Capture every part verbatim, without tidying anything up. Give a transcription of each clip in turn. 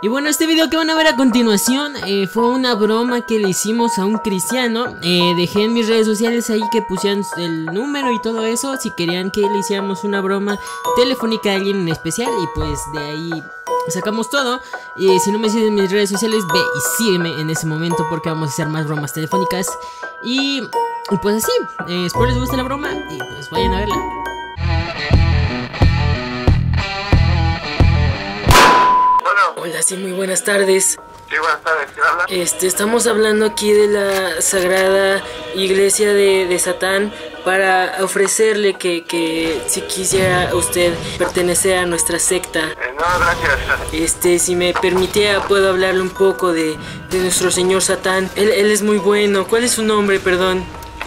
Y bueno, este video que van a ver a continuación eh, fue una broma que le hicimos a un cristiano. eh, Dejé en mis redes sociales ahí que pusieran el número y todo eso, si querían que le hiciéramos una broma telefónica a alguien en especial. Y pues de ahí sacamos todo. Y si no me siguen en mis redes sociales, ve y sígueme en ese momento, porque vamos a hacer más bromas telefónicas. Y, y pues así, eh, espero les guste la broma y pues vayan a verla. Hola, sí, muy buenas tardes. Sí, buenas tardes, ¿quién habla? Este, estamos hablando aquí de la Sagrada Iglesia de, de Satán para ofrecerle que, que si quisiera usted pertenecer a nuestra secta. Eh, no, gracias. Este, si me permitiera, puedo hablarle un poco de, de nuestro señor Satán. Él, él es muy bueno. ¿Cuál es su nombre, perdón?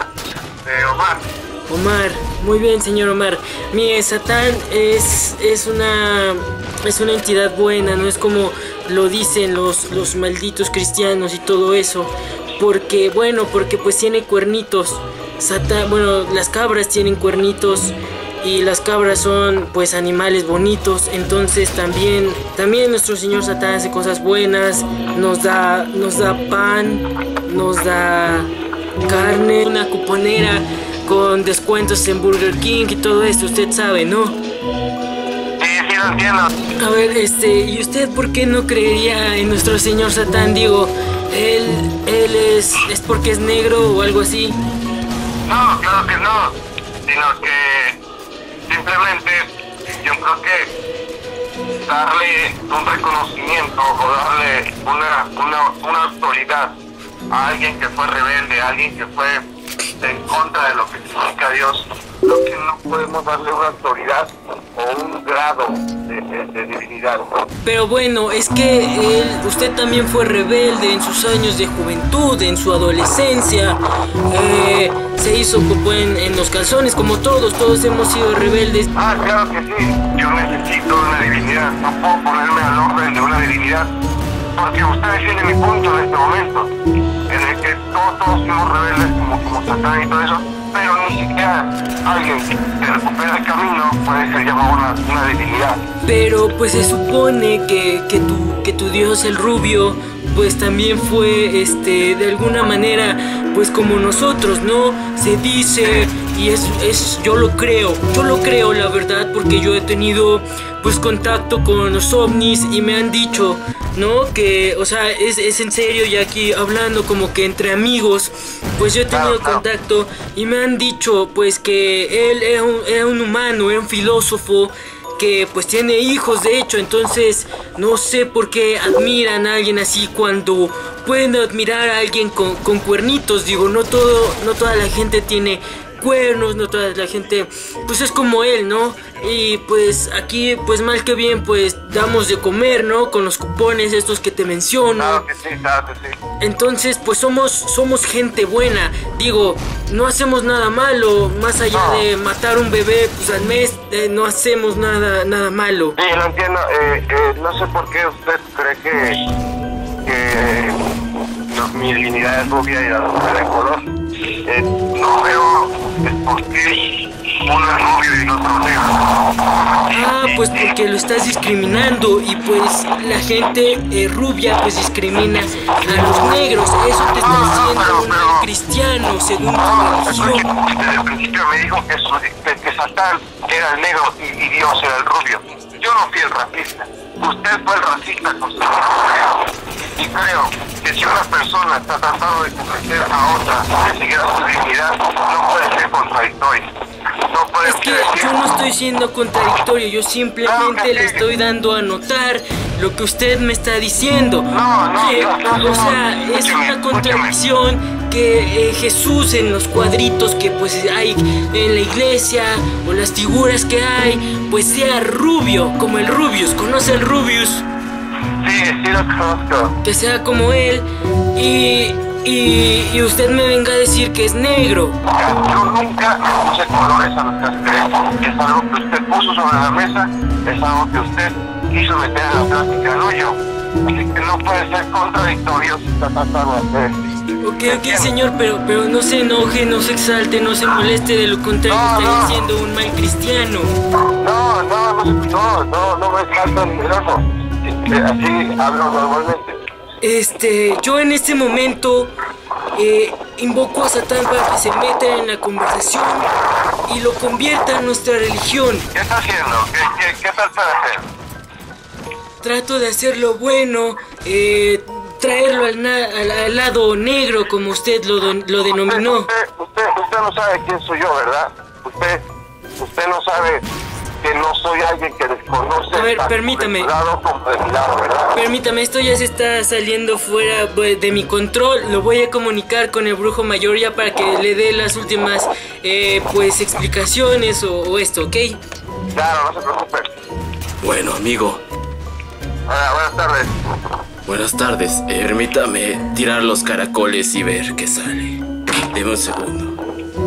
Eh, Omar. Omar, muy bien, señor Omar. Mire, Satán es, es una es una entidad buena, no es como lo dicen los, los malditos cristianos y todo eso. Porque, bueno, porque pues tiene cuernitos. Satán, bueno, las cabras tienen cuernitos y las cabras son pues animales bonitos. Entonces también, también nuestro señor Satán hace cosas buenas. Nos da, nos da pan, nos da carne, una cuponera con descuentos en Burger King y todo esto, usted sabe, ¿no? Sí, sí, lo entiendo. A ver, este, ¿y usted por qué no creería en nuestro señor Satán? Digo, él, él es, es porque es negro o algo así. No, claro que no, sino que simplemente yo creo que darle un reconocimiento o darle una, una, una autoridad a alguien que fue rebelde, a alguien que fue en contra de lo que significa Dios, lo que no podemos darle una autoridad o un grado de, de, de divinidad. Pero bueno, es que él, usted también fue rebelde en sus años de juventud, en su adolescencia. Eh, se hizo como en, en los calzones, como todos, todos hemos sido rebeldes. Ah, claro que sí, yo necesito una divinidad, no puedo ponerme al orden de una divinidad, porque usted defiende mi punto en este momento, en el que todos, todos somos rebeldes como, como Satán y todo eso, pero ni siquiera alguien que recupera el camino puede ser llamado una, una divinidad. Pero pues se supone que, que, tu, que tu dios el rubio pues también fue este de alguna manera pues como nosotros, ¿no? Se dice, y es, es yo lo creo, yo lo creo la verdad, porque yo he tenido pues contacto con los ovnis y me han dicho, ¿no? Que, o sea, es, es en serio, y aquí hablando como que entre amigos, pues yo he tenido contacto y me han dicho pues que él era un, era un humano, era un filósofo que pues tiene hijos de hecho. Entonces no sé por qué admiran a alguien así cuando pueden admirar a alguien con, con cuernitos. Digo, no todo, no toda la gente tiene cuernos, no toda la gente pues es como él, ¿no? Y pues aquí pues mal que bien pues damos de comer, ¿no? Con los cupones estos que te menciono. Claro que sí, claro que sí. Entonces pues somos, somos gente buena. Digo, no hacemos nada malo. Más allá no. de matar un bebé pues al mes, eh, no hacemos nada, nada malo. Sí, lo entiendo. eh, eh, No sé por qué usted cree que, que no, mi divinidad es rubia y la otra de color. Eh, no veo el por qué uno es rubio y el otro negro. Ah, pues porque lo estás discriminando. Y pues la gente eh, rubia pues discrimina a los negros. Eso te está haciendo un mal cristiano según tu religión. Desde el principio me dijo que, su, que, que Satán era el negro y, y Dios era el rubio. Yo no fui el racista. Usted fue el racista con su y creo que si una persona está tratando de convencer a otra de seguir a su dignidad, no puede ser contradictorio. No puede es que decir... yo no estoy siendo contradictorio, yo simplemente no, le estoy dando a notar lo que usted me está diciendo. No, no, eh, no, no, o sea, no, es una contradicción que eh, Jesús en los cuadritos que pues hay en la iglesia o las figuras que hay, pues sea rubio, como el Rubius. ¿Conoce el Rubius? Sí, sí lo conozco. Que sea como él y, y, y usted me venga a decir que es negro. Yo nunca le puse colores a nuestras creencias. Es algo que usted puso sobre la mesa, es algo que usted quiso meter en la plática, no yo. Así que no puede ser contradictorio si está tratando de hacer. Ok, ok, señor, pero, pero no se enoje, no se exalte, no se moleste, de lo contrario no, está no. diciendo un mal cristiano. No, no, no, no, no, no me exalto ni me enojo. así, así hablo normalmente. Este, yo en este momento eh, invoco a Satán para que se meta en la conversación y lo convierta en nuestra religión. ¿Qué está haciendo? ¿Qué, qué, qué trata de hacer? Trato de hacer lo bueno, eh, traerlo al, na al, al lado negro, como usted lo, lo denominó. Usted, usted, usted, usted no sabe quién soy yo, ¿verdad? Usted, usted no sabe que no soy alguien que desconoce. A ver, permítame. De mi lado como de mi lado, ¿verdad? Permítame, esto ya se está saliendo fuera de mi control. Lo voy a comunicar con el brujo mayor ya para que le dé las últimas, eh, pues, explicaciones o, o esto, ¿ok? Claro, no se preocupe. Bueno, amigo. Hola, buenas tardes. Buenas tardes. Eh, permítame tirar los caracoles y ver qué sale. Deme un segundo.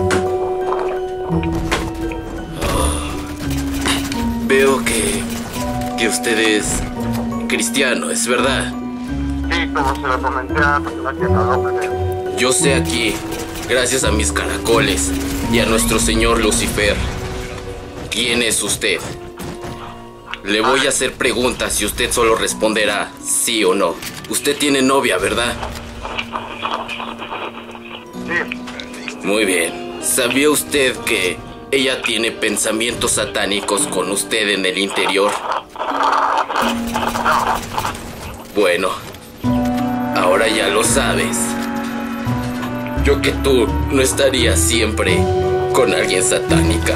Veo que, que usted es cristiano, ¿es verdad? Sí, como se lo comenté a la persona que me habló primero. Yo sé aquí, gracias a mis caracoles y a nuestro señor Lucifer, ¿quién es usted? Le voy a hacer preguntas y usted solo responderá sí o no. Usted tiene novia, ¿verdad? Sí. Muy bien. ¿Sabía usted que ella tiene pensamientos satánicos con usted en el interior? Bueno, ahora ya lo sabes. Yo que tú no estaría siempre con alguien satánica.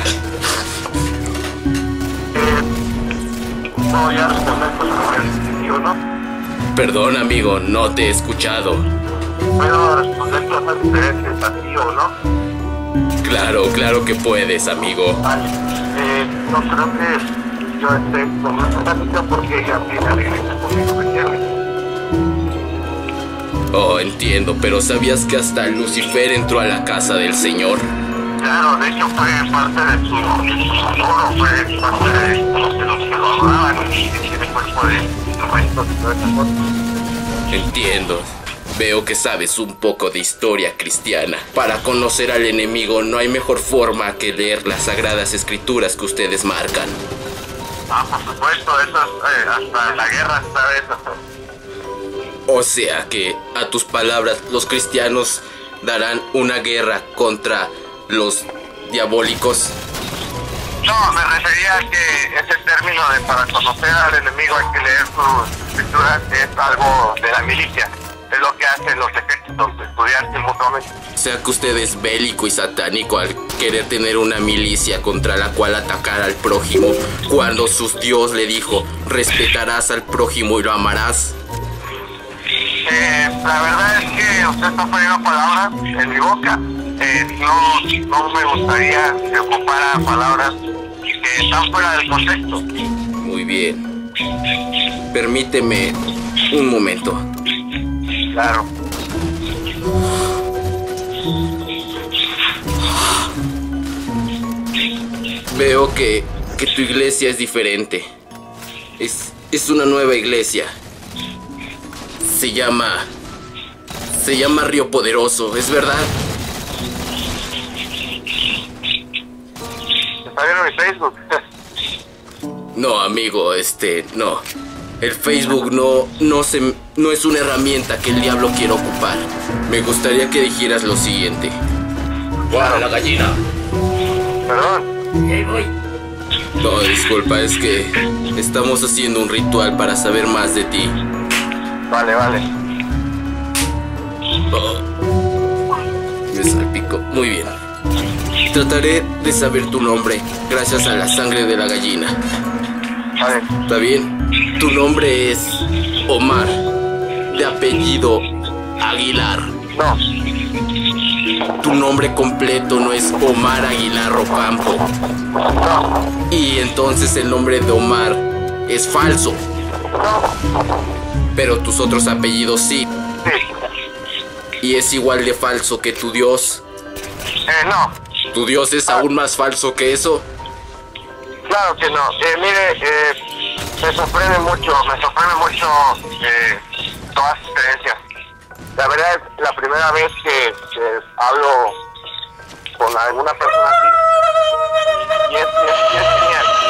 No, ya respondí con el ¿no? Perdón, amigo, no te he escuchado. ¿Puedo responder todas las diferencias así o no? Claro, claro que puedes, amigo. Vale. Eh, no creo que yo esté con una satánica porque ella viene a la iglesia conmigo, ¿me entiendes? Oh, entiendo, pero ¿sabías que hasta Lucifer entró a la casa del Señor? Claro, de hecho fue parte de su tesoro, fue parte de los que los que lo adoraban y tiene cuerpo de instrumentos y todas esas cosas. Entiendo. Veo que sabes un poco de historia cristiana. Para conocer al enemigo no hay mejor forma que leer las sagradas escrituras que ustedes marcan. Ah, por supuesto, eso es, eh, hasta la guerra, ¿sabes? O sea que, a tus palabras, los cristianos darán una guerra contra los diabólicos. No, me refería a que ese término de para conocer al enemigo hay que leer sus escrituras, es algo de la milicia. Es lo que hacen los ejércitos, estudiarse mutuamente. O sea que usted es bélico y satánico al querer tener una milicia contra la cual atacar al prójimo, cuando su Dios le dijo, respetarás al prójimo y lo amarás. Eh, la verdad es que usted está poniendo palabras en mi boca. Eh, no, no me gustaría que ocupara palabras que están fuera del contexto. Muy bien. Permíteme un momento. Claro. Veo que, que tu iglesia es diferente. Es, es una nueva iglesia. Se llama... Se llama Río Poderoso, ¿es verdad? ¿Está viendo mi Facebook? No, amigo, este, no. El Facebook no, no, se, no es una herramienta que el diablo quiere ocupar. Me gustaría que dijeras lo siguiente. ¡Guarda la gallina! Perdón. Ahí voy. No, disculpa, es que estamos haciendo un ritual para saber más de ti. Vale, vale. Oh, me salpico. Muy bien. Trataré de saber tu nombre gracias a la sangre de la gallina. Vale. ¿Está bien? Tu nombre es Omar, de apellido Aguilar. No. Tu nombre completo no es Omar Aguilar Ocampo. No. Y entonces el nombre de Omar es falso. No. Pero tus otros apellidos sí. Sí. Y es igual de falso que tu Dios. Eh, no. ¿Tu Dios es aún más falso que eso? Claro que no. Eh, mire, eh, me sorprende mucho, me sorprende mucho eh, todas las creencias. La verdad es la primera vez que, que hablo con alguna persona así. Y es, es, es genial.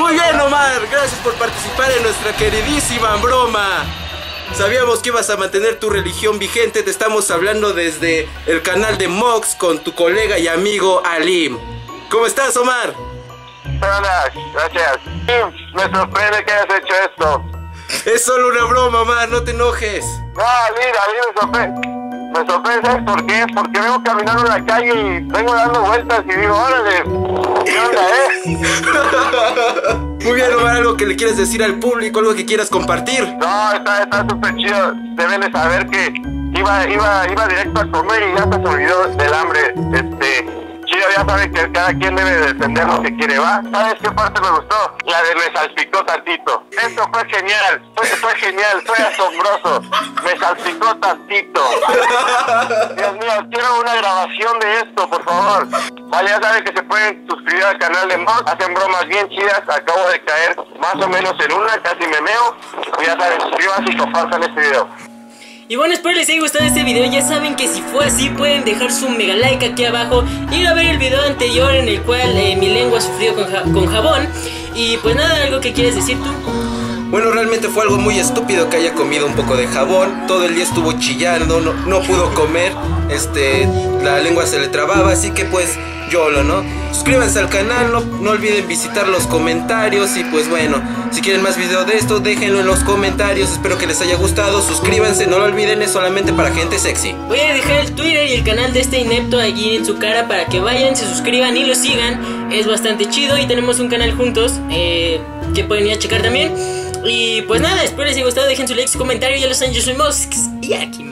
Muy bien, Omar, gracias por participar en nuestra queridísima broma. Sabíamos que ibas a mantener tu religión vigente. Te estamos hablando desde el canal de Mox con tu colega y amigo Alim. ¿Cómo estás, Omar? Hola, gracias. Me sorprende que hayas hecho esto. Es solo una broma, Omar, no te enojes. No, mira, a mí me sorprende. Me sorprende, ¿sabes por qué? Porque vengo caminando en la calle y vengo dando vueltas y digo, órale, ¿qué onda, eh? Muy bien, Omar, algo que le quieres decir al público, algo que quieras compartir. No, está está súper chido. Deben de saber que iba, iba, iba directo a comer y ya se olvidó del hambre. Este... Chido, ya saben que cada quien debe defender lo que quiere, ¿va? ¿Sabes qué parte me gustó? La de me salpicó tantito. Esto fue genial, fue, fue genial, fue asombroso. Me salpicó tantito. Dios mío, quiero una grabación de esto, por favor. Vale, ya saben que se pueden suscribir al canal de Mox. Hacen bromas bien chidas. Acabo de caer más o menos en una, casi me meo. Pues ya saben, suscríbanse y compartan este video. Y bueno, espero les haya gustado este video. Ya saben que si fue así pueden dejar su mega like aquí abajo, ir a ver el video anterior en el cual eh, mi lengua sufrió con, ja con jabón. Y pues nada, ¿algo que quieres decir tú? Bueno, realmente fue algo muy estúpido que haya comido un poco de jabón. Todo el día estuvo chillando, no, no pudo comer. Este, la lengua se le trababa, así que pues YOLO, ¿no? Suscríbanse al canal, no, no olviden visitar los comentarios. Y pues bueno, si quieren más videos de esto, déjenlo en los comentarios. Espero que les haya gustado, suscríbanse, no lo olviden, es solamente para gente sexy. Voy a dejar el Twitter y el canal de este inepto allí en su cara para que vayan, se suscriban y lo sigan. Es bastante chido y tenemos un canal juntos eh, que pueden ir a checar también. Y pues nada, espero les haya gustado, dejen su like, su comentario, ya lo saben, yo soy Mox y aquí